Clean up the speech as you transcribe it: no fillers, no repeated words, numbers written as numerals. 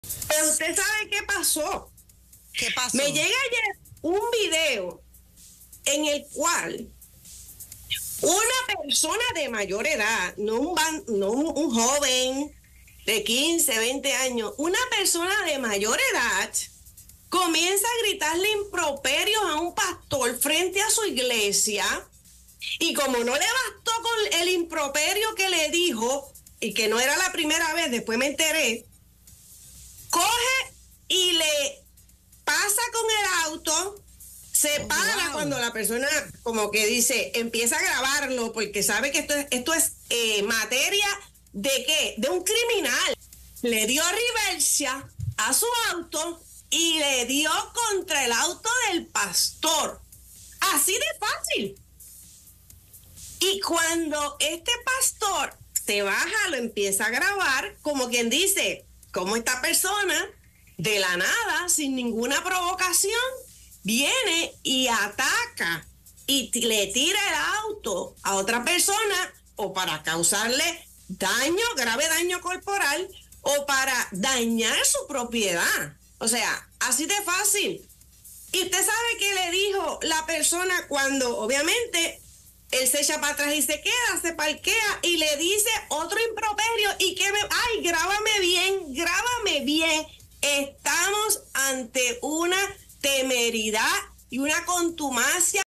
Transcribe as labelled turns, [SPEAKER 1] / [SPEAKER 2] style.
[SPEAKER 1] Pero usted sabe qué pasó.
[SPEAKER 2] ¿Qué pasó?
[SPEAKER 1] Me llega ayer un video en el cual una persona de mayor edad, no un joven de 15, 20 años, una persona de mayor edad comienza a gritarle improperios a un pastor frente a su iglesia, y como no le bastó con el improperio que le dijo, y que no era la primera vez, después me enteré, coge y le pasa con el auto, se para cuando la persona como que dice, empieza a grabarlo porque sabe que esto es materia de ¿qué? De un criminal. Le dio reversa a su auto y le dio contra el auto del pastor. Así de fácil. Y cuando este pastor se baja, lo empieza a grabar, como quien dice, como esta persona, de la nada, sin ninguna provocación, viene y ataca y le tira el auto a otra persona, o para causarle daño, grave daño corporal, o para dañar su propiedad. O sea, así de fácil. Y usted sabe qué le dijo la persona cuando, obviamente, él se echa para atrás y se queda, se parquea y le dice otro improperio y que ay, grábame bien. Estamos ante una temeridad y una contumacia